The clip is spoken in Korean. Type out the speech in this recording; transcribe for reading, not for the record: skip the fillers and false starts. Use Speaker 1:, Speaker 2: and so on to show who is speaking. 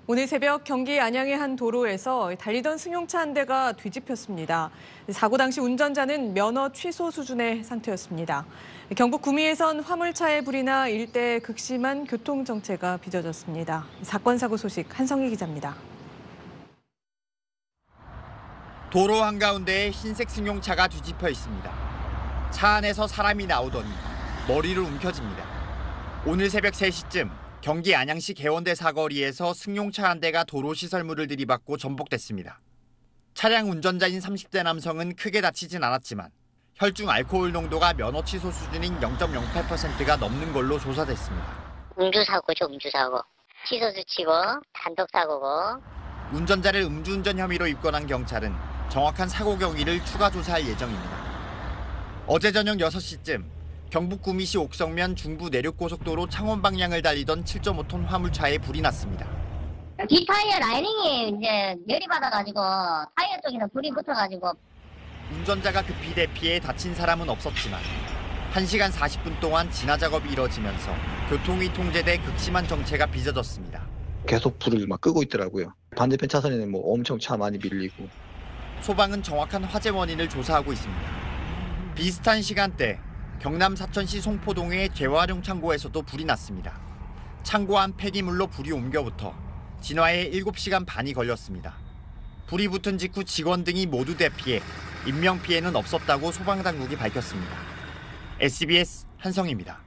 Speaker 1: 오늘 새벽 경기 안양의 한 도로에서 달리던 승용차 한 대가 뒤집혔습니다. 사고 당시 운전자는 면허 취소 수준의 상태였습니다. 경북 구미에선 화물차의 불이 나 일대에 극심한 교통정체가 빚어졌습니다. 사건 사고 소식 한성희 기자입니다.
Speaker 2: 도로 한가운데에 흰색 승용차가 뒤집혀 있습니다. 차 안에서 사람이 나오더니 머리를 움켜쥡니다. 오늘 새벽 3시쯤 경기 안양시 개원대 사거리에서 승용차 한 대가 도로 시설물을 들이받고 전복됐습니다. 차량 운전자인 30대 남성은 크게 다치진 않았지만 혈중 알코올 농도가 면허 취소 수준인 0.08%가 넘는 걸로 조사됐습니다.
Speaker 3: 음주사고죠, 음주사고. 취소 수치고 단독 사고고.
Speaker 2: 운전자를 음주운전 혐의로 입건한 경찰은 정확한 사고 경위를 추가 조사할 예정입니다. 어제 저녁 6시쯤 경북 구미시 옥성면 중부 내륙고속도로 창원 방향을 달리던 7.5톤 화물차에 불이 났습니다.
Speaker 3: 뒷타이어 라이닝이 이제 열이 받아가지고 타이어 쪽에서 불이 붙어가지고.
Speaker 2: 운전자가 급히 대피해 다친 사람은 없었지만 1시간 40분 동안 진화 작업이 이뤄지면서 교통이 통제돼 극심한 정체가 빚어졌습니다.
Speaker 4: 계속 불을 막 끄고 있더라고요. 반대편 차선에는 엄청 차 많이 밀리고.
Speaker 2: 소방은 정확한 화재 원인을 조사하고 있습니다. 비슷한 시간대 경남 사천시 송포동의 재활용 창고에서도 불이 났습니다. 창고 안 폐기물로 불이 옮겨붙어 진화에 7시간 반이 걸렸습니다. 불이 붙은 직후 직원 등이 모두 대피해 인명피해는 없었다고 소방당국이 밝혔습니다. SBS 한성희입니다.